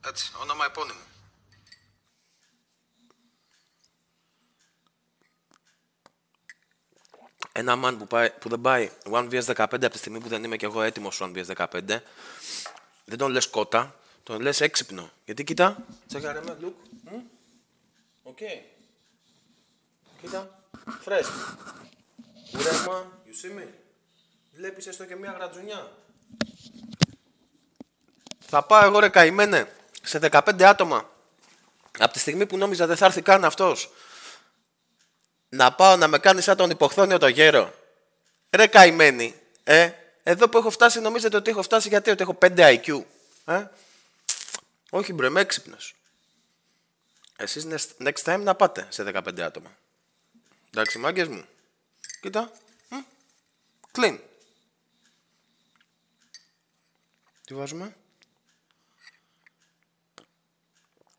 Κάτσε, όνομα επώνυμο. Ένα man που δεν πάει 1vs15 από τη στιγμή που δεν είμαι κι εγώ έτοιμος 1vs15, δεν τον λες κότα, τον λες έξυπνο. Γιατί κοίτα, τσέκαρε με, look. Οκ. Κοίτα, fresh. Κουρέμα, you see me. Βλέπεις έστω και μια γρατζουνιά. Θα πάω εγώ ρε καημένε σε 15 άτομα. Από τη στιγμή που νόμιζα δεν θα έρθει καν αυτός. Να πάω να με κάνει σαν τον υποχθόνιο το γέρο. Ρε καημένοι. Εδώ που έχω φτάσει νομίζετε ότι έχω φτάσει γιατί ότι έχω 5 IQ. Όχι μπρο, είμαι έξυπνος. Εσείς next time να πάτε σε 15 άτομα. Εντάξει μάγκες μου. Κοίτα. Clean. Τι βάζουμε?